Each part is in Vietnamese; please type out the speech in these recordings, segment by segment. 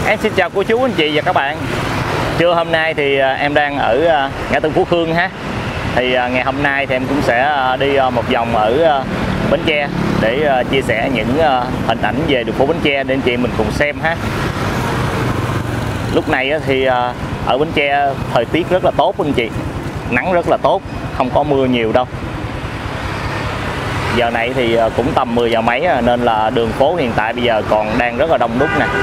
Em xin chào cô chú anh chị và các bạn. Trưa hôm nay thì em đang ở ngã tư Phú Khương ha. Thì ngày hôm nay thì em cũng sẽ đi một vòng ở Bến Tre để chia sẻ những hình ảnh về đường phố Bến Tre để anh chị mình cùng xem ha. Lúc này thì ở Bến Tre thời tiết rất là tốt anh chị, nắng rất là tốt, không có mưa nhiều đâu. Giờ này thì cũng tầm 10 giờ mấy nên là đường phố hiện tại bây giờ còn đang rất là đông đúc nè.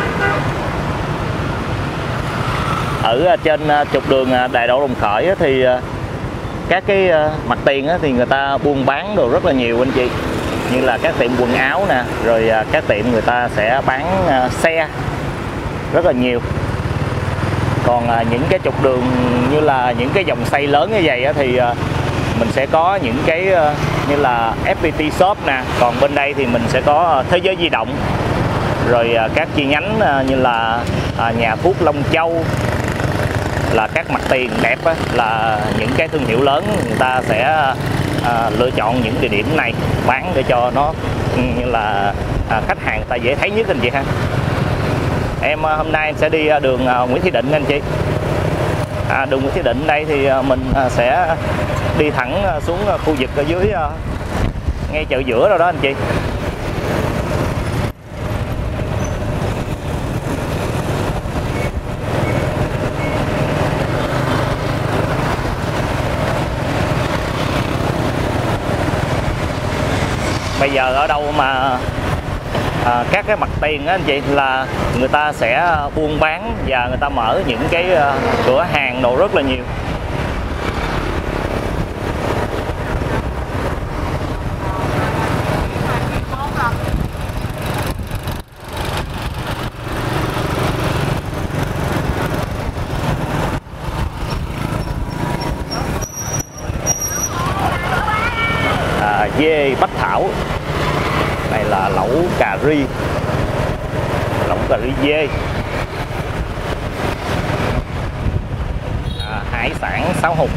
Ở trên trục đường Đại Lộ Đồng Khởi thì các cái mặt tiền thì người ta buôn bán đồ rất là nhiều anh chị, như là các tiệm quần áo nè, rồi các tiệm người ta sẽ bán xe rất là nhiều. Còn những cái trục đường như là những cái dòng xây lớn như vậy thì mình sẽ có những cái như là FPT Shop nè, còn bên đây thì mình sẽ có Thế Giới Di Động, rồi các chi nhánh như là nhà thuốc Long Châu, là các mặt tiền đẹp là những cái thương hiệu lớn người ta sẽ lựa chọn những địa điểm này bán để cho nó như là khách hàng người ta dễ thấy nhất anh chị ha. Em hôm nay em sẽ đi đường Nguyễn Thị Định anh chị. Đường Nguyễn Thị Định đây thì mình sẽ đi thẳng xuống khu vực ở dưới ngay chợ giữa đâu đó anh chị. Bây giờ ở đâu mà các cái mặt tiền á anh chị là người ta sẽ buôn bán và người ta mở những cái cửa hàng đồ rất là nhiều. Dê Bách Thảo, này là lẩu cà ri dê, hải sản Sáu Hùng.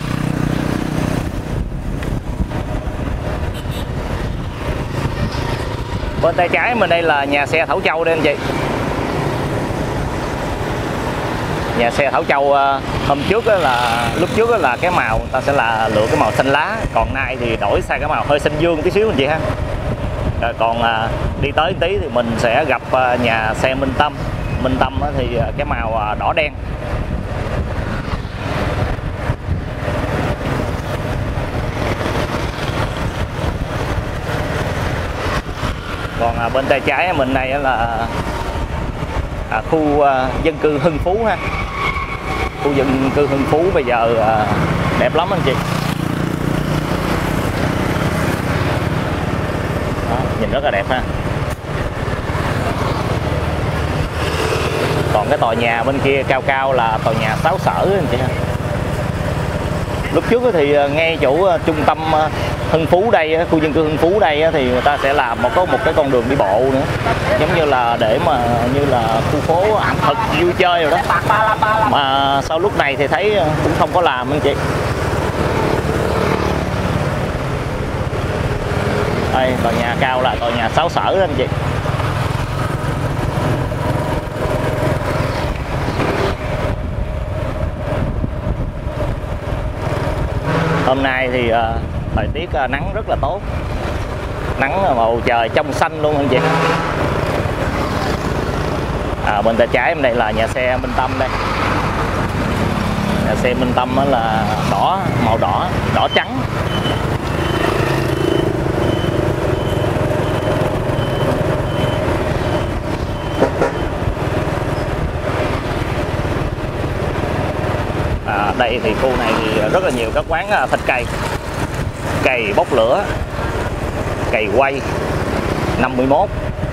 Bên tay trái mình đây là nhà xe Thảo Châu đây anh chị. Nhà xe Thảo Châu hôm trước là lúc trước là cái màu người ta sẽ là lựa cái màu xanh lá, còn nay thì đổi sang cái màu hơi xanh dương tí xíu anh chị ha. Rồi còn đi tới tí thì mình sẽ gặp nhà xe Minh Tâm. Minh Tâm thì cái màu đỏ đen. Còn bên tay trái mình này là khu dân cư Hưng Phú ha. Khu dân cư Hưng Phú bây giờ đẹp lắm anh chị. Đó, nhìn rất là đẹp ha. Còn cái tòa nhà bên kia cao cao là tòa nhà Sáu Sở anh chị ha. Lúc trước thì ngay chỗ trung tâm Hưng Phú đây, khu dân cư Hưng Phú đây thì người ta sẽ làm có một cái con đường đi bộ nữa, giống như là để mà như là khu phố ẩm thực vui chơi rồi đó, mà sau lúc này thì thấy cũng không có làm anh chị. Đây tòa nhà cao là tòa nhà Sáu Sở đó anh chị. Hôm nay thì thời tiết nắng rất là tốt, nắng bầu trời trong xanh luôn anh chị. Bên tay trái bên đây là nhà xe Minh Tâm đây. Nhà xe Minh Tâm là đỏ, màu đỏ, đỏ trắng. Đây thì khu này thì rất là nhiều các quán thịt cầy, cầy bốc lửa, cầy quay 51.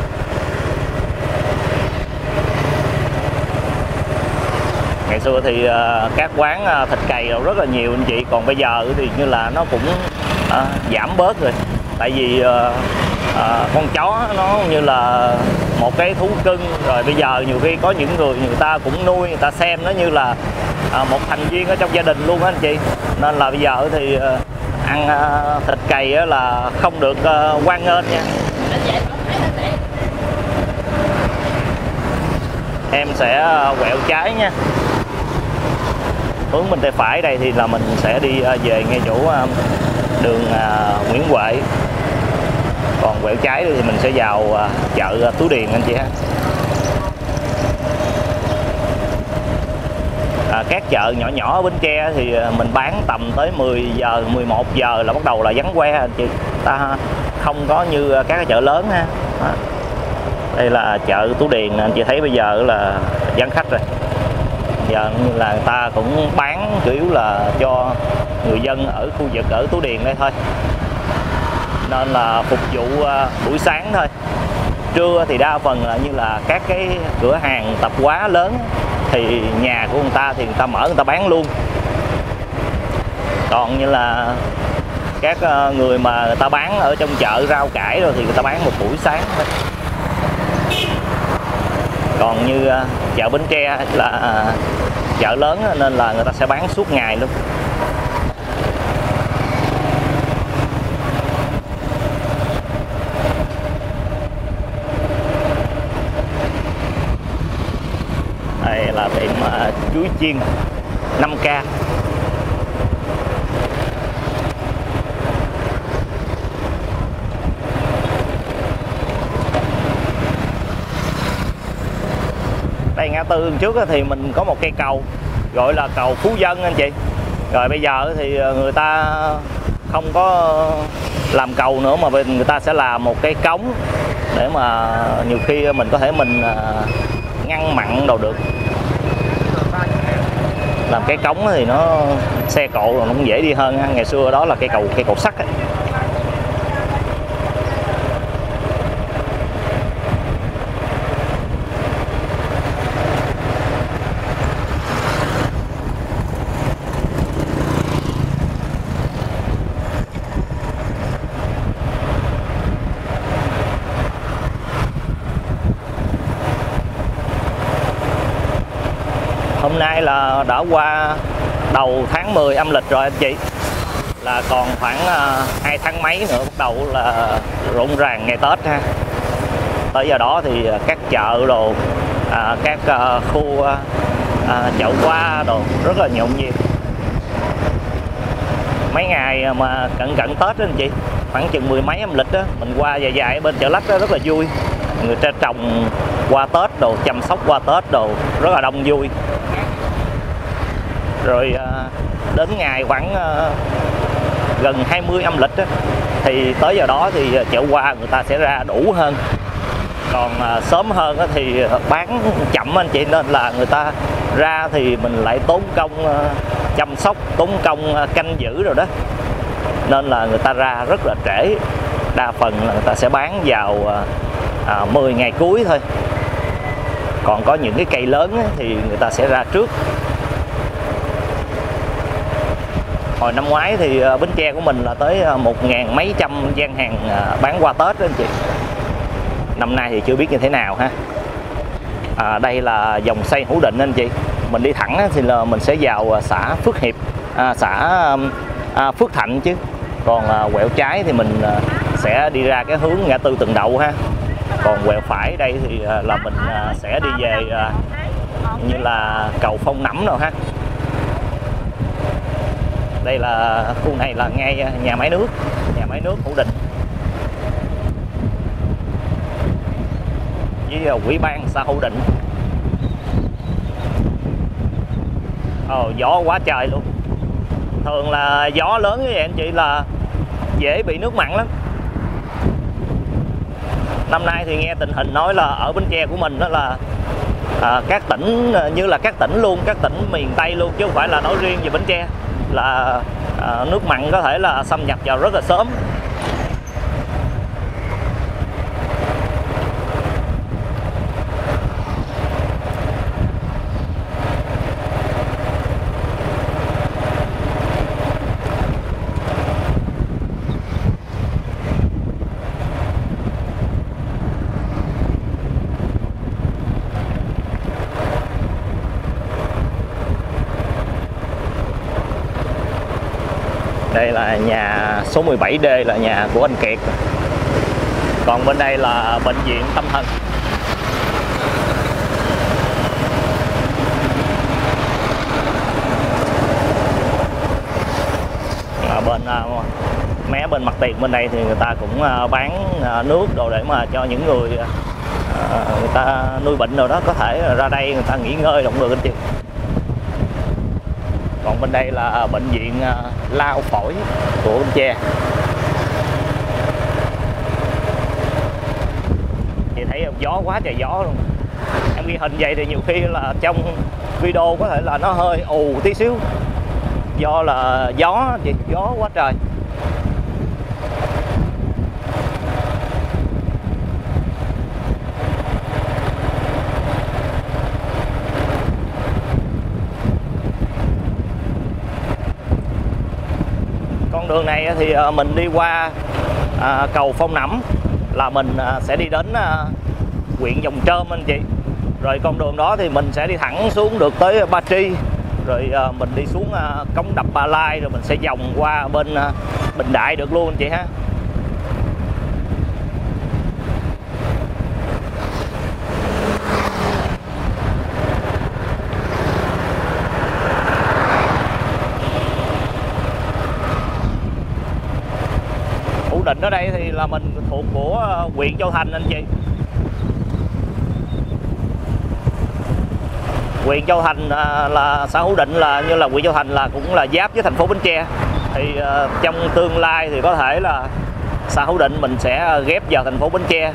Ngày xưa thì các quán thịt cầy rất là nhiều anh chị, còn bây giờ thì như là nó cũng giảm bớt rồi. Tại vì con chó nó như là một cái thú cưng rồi, bây giờ nhiều khi có những người ta cũng nuôi, người ta xem nó như là một thành viên ở trong gia đình luôn á anh chị. Nên là bây giờ thì ăn thịt cầy là không được hoan nghênh nha. em sẽ quẹo trái nha. Hướng bên tay phải đây thì là mình sẽ đi về ngay chỗ đường Nguyễn Huệ. Còn quẹo trái thì mình sẽ vào chợ Tú Điền anh chị ha. Các chợ nhỏ nhỏ ở Bến Tre thì mình bán tầm tới 10 giờ, 11 giờ là bắt đầu là vắng que anh chị. Ta không có như các cái chợ lớn ha. Đó. Đây là chợ Tú Điền anh chị thấy bây giờ là vắng khách rồi. Giờ là người ta cũng bán chủ yếu là cho người dân ở khu vực ở Tú Điền đây thôi. Nên là phục vụ buổi sáng thôi. Trưa thì đa phần là như là các cái cửa hàng tạp hóa lớn thì nhà của người ta thì người ta mở người ta bán luôn. Còn như là các người mà người ta bán ở trong chợ rau cải rồi thì người ta bán một buổi sáng thôi. Còn như chợ Bến Tre là chợ lớn nên là người ta sẽ bán suốt ngày luôn. Đây là tiệm chuối chiên 5K. Đây ngã tư trước thì mình có một cây cầu gọi là cầu Phú Dân anh chị. Rồi bây giờ thì người ta không có làm cầu nữa mà người ta sẽ làm một cái cống để mà nhiều khi mình có thể mình ngăn mặn đồ được. Làm cái cống thì nó xe cộ rồi nó cũng dễ đi hơn. Ngày xưa đó là cây cầu sắt ấy. Hôm nay là đã qua đầu tháng 10 âm lịch rồi anh chị. Là còn khoảng 2 tháng mấy nữa bắt đầu là rộn ràng ngày Tết ha. Tới giờ đó thì các chợ đồ, các khu chợ hoa đồ rất là nhộn nhịp. Mấy ngày mà cận Tết đó anh chị, khoảng chừng 10 mấy âm lịch đó, mình qua dài ở bên chợ Lách đó rất là vui. Người ta trồng qua Tết đồ, chăm sóc qua Tết đồ rất là đông vui. Rồi đến ngày khoảng gần 20 âm lịch đó, thì tới giờ đó thì chợ hoa người ta sẽ ra đủ hơn. Còn sớm hơn đó thì bán chậm anh chị, nên là người ta ra thì mình lại tốn công chăm sóc, tốn công canh giữ rồi đó. Nên là người ta ra rất là trễ. Đa phần là người ta sẽ bán vào 10 ngày cuối thôi. Còn có những cái cây lớn thì người ta sẽ ra trước. Hồi năm ngoái thì Bến Tre của mình là tới 1.000 mấy trăm gian hàng bán qua Tết đó anh chị. Năm nay thì chưa biết như thế nào ha. Đây là dòng xoay Hữu Định anh chị. Mình đi thẳng thì là mình sẽ vào xã Phước Hiệp, xã Phước Thạnh chứ. Còn quẹo trái thì mình sẽ đi ra cái hướng ngã tư Từng Đậu ha. Còn quẹo phải đây thì là mình sẽ đi về như là cầu Phong Nẫm rồi ha. Đây là khu này là ngay nhà máy nước Hữu Định với Ủy ban xã Hữu Định. Gió quá trời luôn. Thường là gió lớn như vậy anh chị là dễ bị nước mặn lắm. Năm nay thì nghe tình hình nói là ở Bến Tre của mình đó là các tỉnh như là các tỉnh luôn, các tỉnh miền Tây luôn, chứ không phải là nói riêng về Bến Tre, là nước mặn có thể là xâm nhập vào rất là sớm. Đây là nhà số 17D là nhà của anh Kiệt. Còn bên đây là bệnh viện tâm thần. bên mé bên mặt tiền bên đây thì người ta cũng bán nước đồ để mà cho những người người ta nuôi bệnh rồi đó có thể ra đây người ta nghỉ ngơi động được anh chị. Còn bên đây là bệnh viện lao phổi của Bến Tre. Chị thấy gió quá trời gió luôn. Em ghi hình vậy thì nhiều khi là trong video có thể là nó hơi ù tí xíu do là gió chị, gió quá trời. Con đường này thì mình đi qua cầu Phong Nẫm là mình sẽ đi đến huyện Giồng Trôm anh chị. Rồi con đường đó thì mình sẽ đi thẳng xuống được tới Ba Tri, rồi mình đi xuống cống đập Ba Lai, rồi mình sẽ vòng qua bên Bình Đại được luôn anh chị ha. Phủ Định ở đây thì là mình thuộc của huyện Châu Thành anh chị. Huyện Châu Thành là xã Hữu Định là như là huyện Châu Thành là cũng là giáp với thành phố Bến Tre. Thì trong tương lai thì có thể là xã Hữu Định mình sẽ ghép vào thành phố Bến Tre.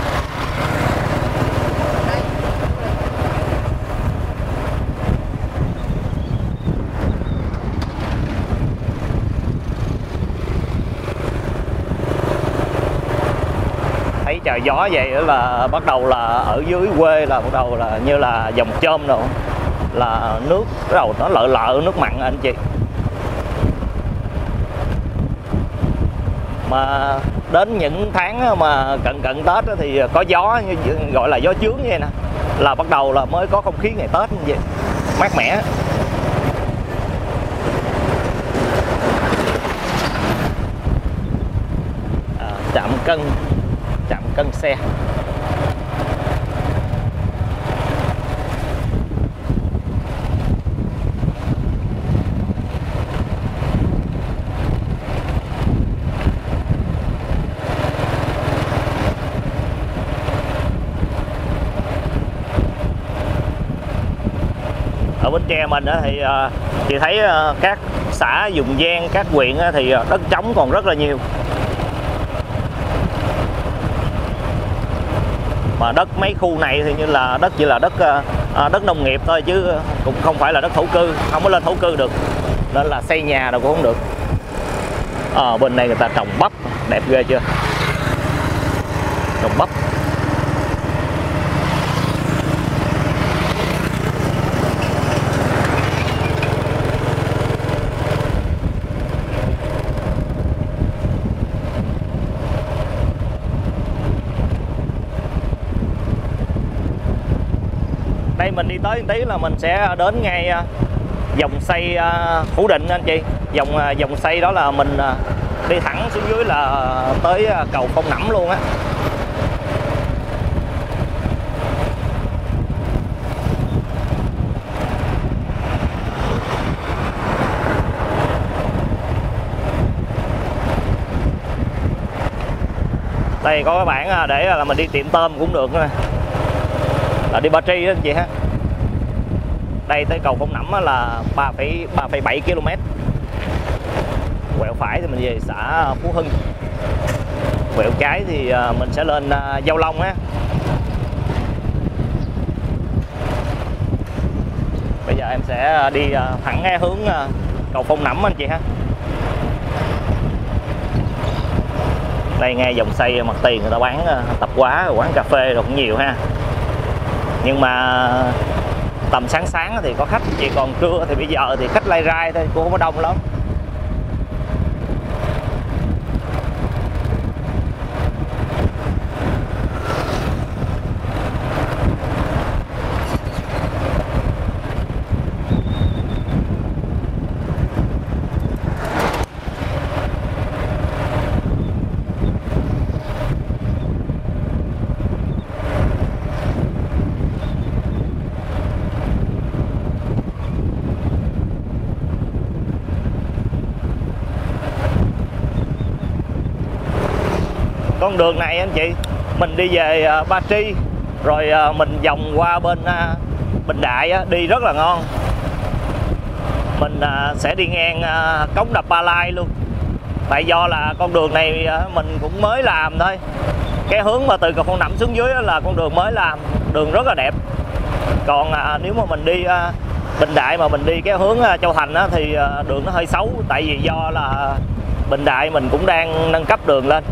Thấy trời gió vậy là bắt đầu là ở dưới quê là bắt đầu là như là Giồng Trôm rồi, là nước bắt đầu nó lợ lợ nước mặn anh chị. Mà đến những tháng mà cận Tết thì có gió như gọi là gió chướng như vậy nè, là bắt đầu là mới có không khí ngày Tết như vậy, mát mẻ. Trạm cân xe. Ở Bến Tre mình thì chị thấy các xã vùng ven, các huyện thì đất trống còn rất là nhiều. Mà đất mấy khu này thì như là đất chỉ là đất nông nghiệp thôi chứ cũng không phải là đất thổ cư, không có lên thổ cư được, nên là xây nhà đâu cũng không được. Bên này người ta trồng bắp đẹp ghê chưa, trồng bắp. Đây mình đi tới tí là mình sẽ đến ngay dòng xây Phủ Định anh chị. Dòng xây đó là mình đi thẳng xuống dưới là tới cầu Phong Nẫm luôn á. Đây có cái bảng để là mình đi tiệm tôm cũng được nè, là đi Ba Tri đó anh chị ha. Đây tới cầu Phong Nẫm là 3,7 km. Quẹo phải thì mình về xã Phú Hưng, quẹo trái thì mình sẽ lên Giao Long á. Bây giờ em sẽ đi thẳng hướng cầu Phong Nẫm anh chị ha. Đây ngay dòng xây mặt tiền người ta bán tạp hóa, quán cà phê rồi cũng nhiều ha. Nhưng mà tầm sáng thì có khách, chỉ còn trưa thì bây giờ thì khách lai rai thôi, cũng không có đông lắm. con đường này anh chị, mình đi về Ba Tri rồi mình vòng qua bên Bình Đại á, đi rất là ngon. Mình sẽ đi ngang cống đập Ba Lai luôn. Tại do là con đường này mình cũng mới làm thôi. Cái hướng mà từ cầu Phong Nậm xuống dưới là con đường mới làm, đường rất là đẹp. Còn nếu mà mình đi Bình Đại mà mình đi cái hướng Châu Thành á, thì đường nó hơi xấu. Tại vì do là Bình Đại mình cũng đang nâng cấp đường lên.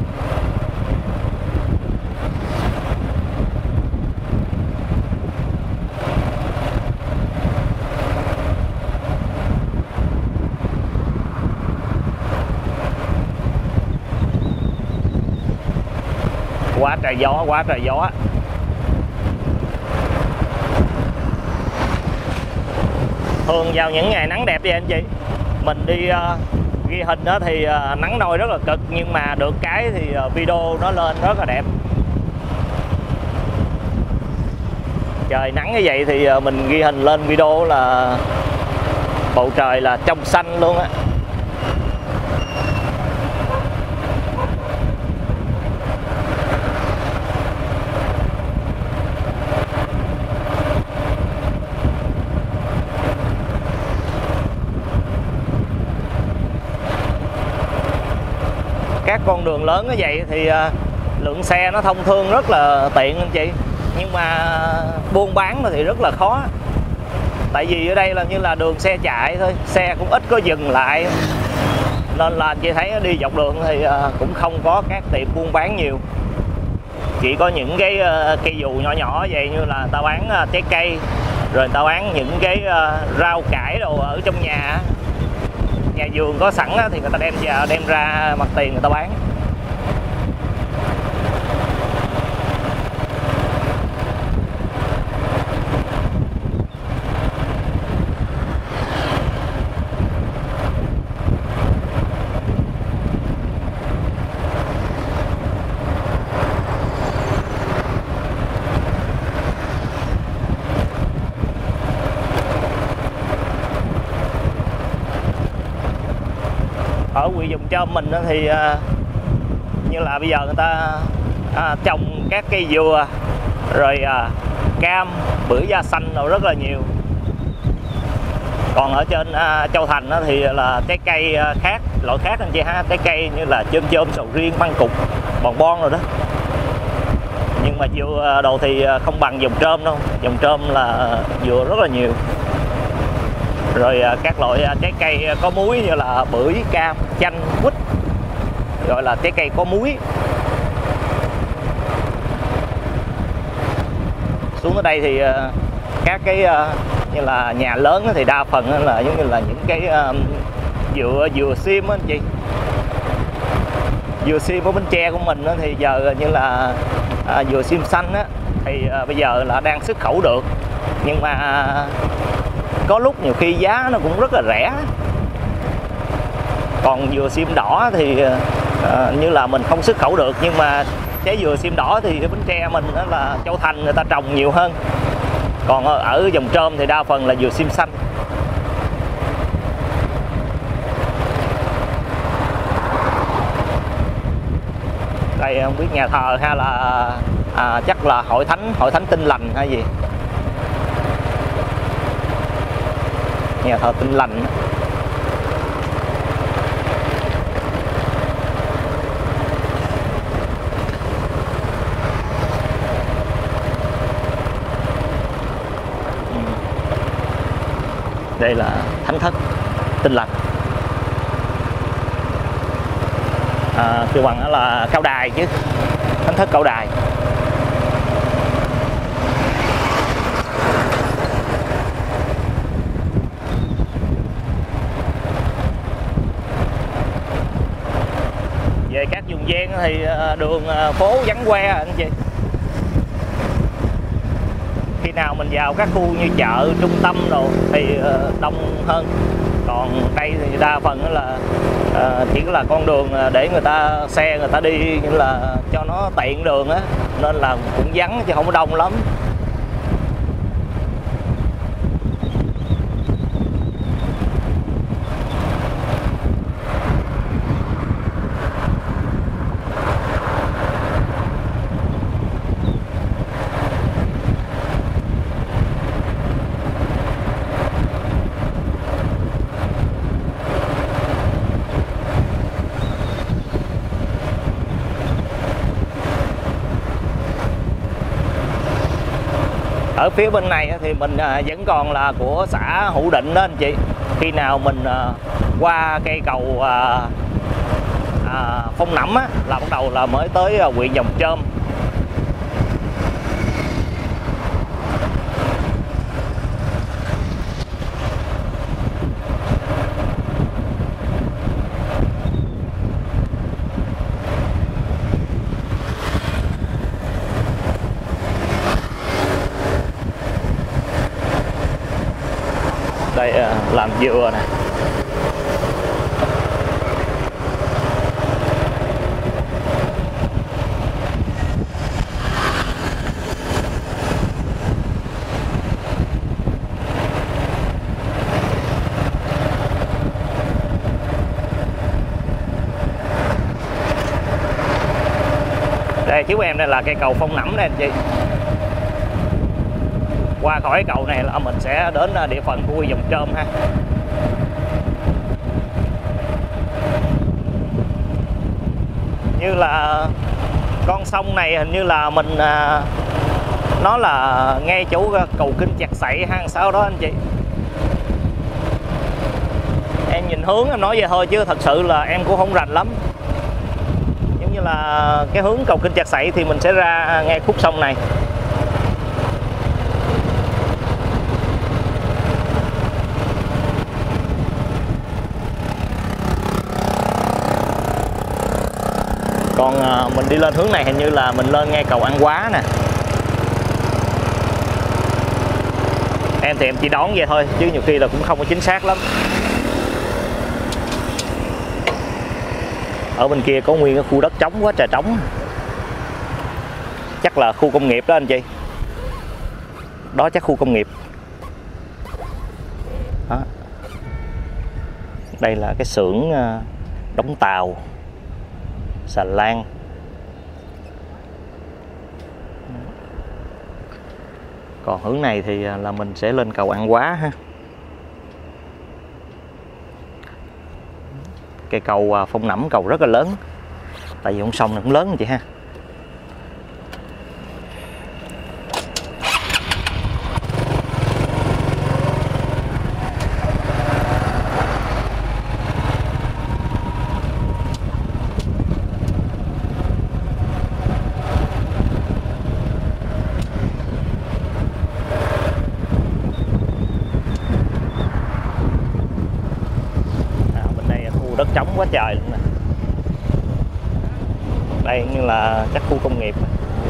Quá trời gió, quá trời gió. Thường vào những ngày nắng đẹp đi anh chị, mình đi ghi hình đó thì nắng nôi rất là cực, nhưng mà được cái thì video nó lên rất là đẹp. Trời nắng như vậy thì mình ghi hình lên video là bầu trời là trong xanh luôn á. Các con đường lớn như vậy thì lượng xe nó thông thương rất là tiện anh chị, nhưng mà buôn bán thì rất là khó. Tại vì ở đây là như là đường xe chạy thôi, xe cũng ít có dừng lại, nên là anh chị thấy đi dọc đường thì cũng không có các tiệm buôn bán nhiều. Chỉ có những cái cây dù nhỏ nhỏ vậy, như là người ta bán trái cây, rồi người ta bán những cái rau cải đồ ở trong nhà vườn có sẵn thì người ta đem ra mặt tiền người ta bán. Ở huyện Vùng Trôm mình thì như là bây giờ người ta trồng các cây dừa, rồi cam, bưởi da xanh rồi rất là nhiều. Còn ở trên Châu Thành thì là trái cây khác, loại khác anh chị ha, trái cây như là chôm chôm, sầu riêng, măng cụt, bòn bon rồi đó. Nhưng mà dừa đồ thì không bằng Vùng Trôm đâu, Vùng Trôm là dừa rất là nhiều. Rồi các loại trái cây có muối như là bưởi, cam, chanh, quýt, gọi là trái cây có muối. Xuống ở đây thì các cái như là nhà lớn thì đa phần là giống như là những cái dừa sim á anh chị. Dừa sim ở Bến Tre của mình thì giờ như là dừa sim xanh á, thì bây giờ là đang xuất khẩu được, nhưng mà có lúc nhiều khi giá nó cũng rất là rẻ. Còn dừa sim đỏ thì như là mình không xuất khẩu được, nhưng mà trái dừa sim đỏ thì Bến Tre mình đó là Châu Thành người ta trồng nhiều hơn. Còn ở Vùng Trôm thì đa phần là dừa sim xanh. Đây không biết nhà thờ hay là chắc là hội thánh Tin Lành hay gì. Nhà thờ Tin Lành. Đây là thánh thất Tin Lành. Kêu bằng là Cao Đài chứ, thánh thất Cao Đài. Về các vùng ven thì đường phố vắng que anh chị. Khi nào mình vào các khu như chợ, trung tâm rồi thì đông hơn. Còn đây thì đa phần là chỉ là con đường để xe người ta đi, như là cho nó tiện đường á, nên là cũng vắng chứ không có đông lắm. Ở phía bên này thì mình vẫn còn là của xã Hữu Định đó anh chị. Khi nào mình qua cây cầu Phong Nẫm á, là bắt đầu là mới tới huyện Giồng Trôm. Đây làm dừa nè. Đây chú em, đây là cây cầu Phong Nẫm đây anh chị. Qua khỏi cầu này là mình sẽ đến địa phận của Giồng Trôm ha. Như là con sông này hình như là mình nó là ngay chỗ cầu Kinh Chạc Sậy hay sao đó anh chị. Em nhìn hướng em nói vậy thôi chứ thật sự là em cũng không rành lắm. Giống như là cái hướng cầu Kinh Chạc Sậy thì mình sẽ ra ngay khúc sông này. Còn mình đi lên hướng này hình như là mình lên ngay cầu An Quá nè. Em thì em chỉ đoán vậy thôi chứ nhiều khi là cũng không có chính xác lắm. Ở bên kia có nguyên cái khu đất trống quá trời trống. Chắc là khu công nghiệp đó anh chị. Đó chắc khu công nghiệp. Đó. Đây là cái xưởng đóng tàu, xà lan. Còn hướng này thì là mình sẽ lên cầu An Quá ha. Cây cầu Phong Nẫm cầu rất là lớn. Tại vì con sông này cũng lớn chị ha. Đất trống quá trời luôn nè. Đây như là chắc khu công nghiệp.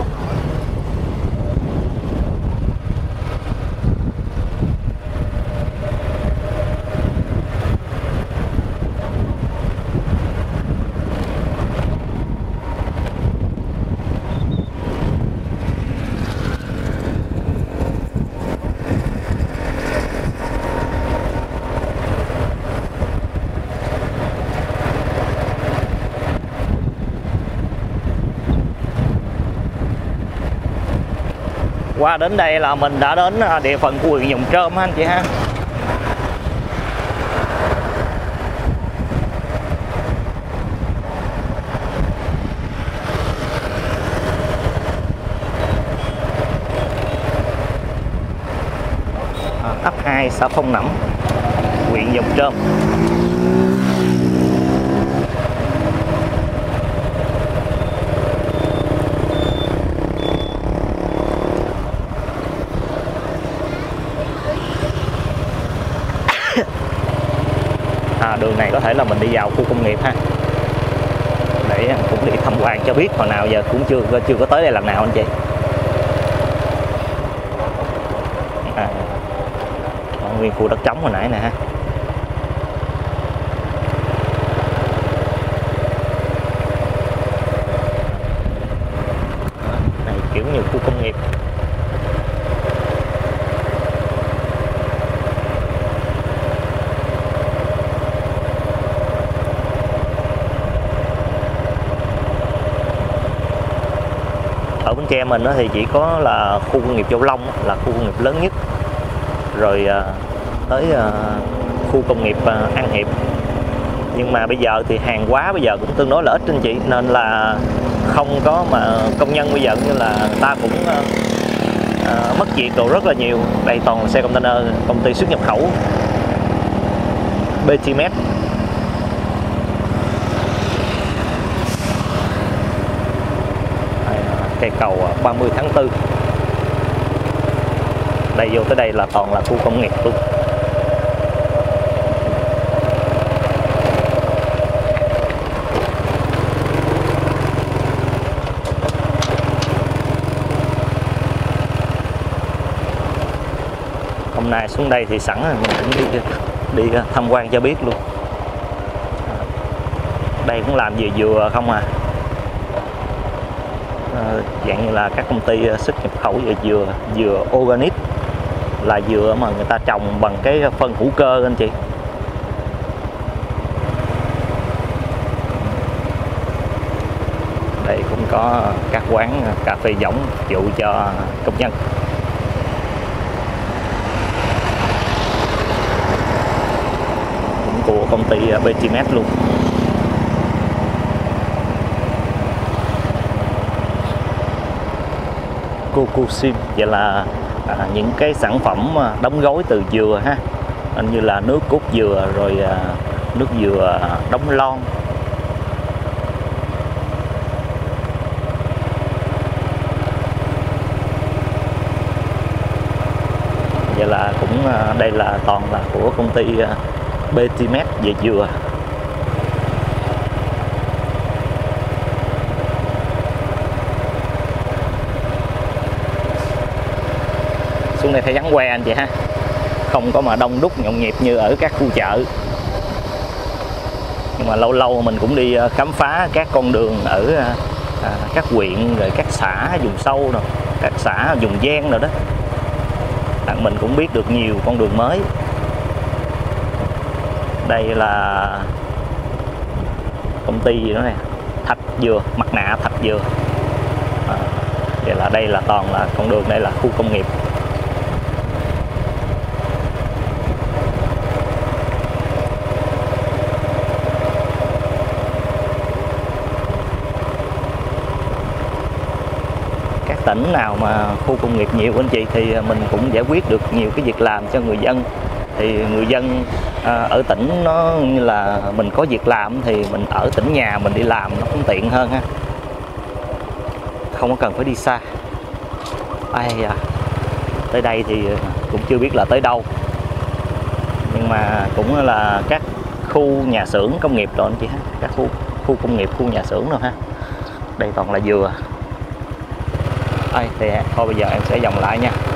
Qua đến đây là mình đã đến địa phận của huyện Giồng Trôm ha anh chị ha. Ấp 2 xã Phong Nẫm, huyện Giồng Trôm. Đường này có thể là mình đi vào khu công nghiệp ha, để cũng đi tham quan cho biết, hồi nào giờ cũng chưa có tới đây lần nào anh chị. Nguyên khu đất trống hồi nãy nè ha. Này kiểu như khu công nghiệp. Ở Bến Tre mình thì chỉ có là khu công nghiệp Châu Long là khu công nghiệp lớn nhất, rồi tới khu công nghiệp An Hiệp. Nhưng mà bây giờ thì hàng hóa bây giờ cũng tương đối là ít anh chị, nên là không có mà công nhân bây giờ như là người ta cũng mất việc đồ rất là nhiều. Đây toàn là xe container công ty xuất nhập khẩu Petimet. Cây cầu 30 tháng 4. Đây vô tới đây là toàn là khu công nghiệp luôn. Hôm nay xuống đây thì sẵn rồi mình cũng đi tham quan cho biết luôn. Đây cũng làm về dừa không à. Dạng như là các công ty xuất nhập khẩu về dừa organic, là dừa mà người ta trồng bằng cái phân hữu cơ anh chị. Đây cũng có các quán cà phê giống phục vụ cho công nhân. Cũng của công ty Petimet luôn. Cocosim, vậy là những cái sản phẩm đóng gói từ dừa ha, như là nước cốt dừa, rồi nước dừa đóng lon. Vậy là cũng đây là toàn là của công ty Petimet về dừa. Xuống đây thấy vắng que anh chị ha, không có mà đông đúc nhộn nhịp như ở các khu chợ. Nhưng mà lâu lâu mình cũng đi khám phá các con đường ở các huyện, rồi các xã vùng sâu rồi, các xã vùng ven rồi đó, mình cũng biết được nhiều con đường mới. Đây là công ty gì đó nè, Thạch Dừa, mặt nạ Thạch Dừa. Vậy là đây là toàn là con đường, đây là khu công nghiệp. Tỉnh nào mà khu công nghiệp nhiều anh chị thì mình cũng giải quyết được nhiều cái việc làm cho người dân. Thì người dân ở tỉnh nó như là mình có việc làm thì mình ở tỉnh nhà mình đi làm nó cũng tiện hơn ha, không có cần phải đi xa. Tới đây thì cũng chưa biết là tới đâu, nhưng mà cũng là các khu nhà xưởng công nghiệp rồi anh chị ha, các khu công nghiệp, khu nhà xưởng rồi ha. Đây toàn là dừa. Thì thôi bây giờ em sẽ vòng lại nha.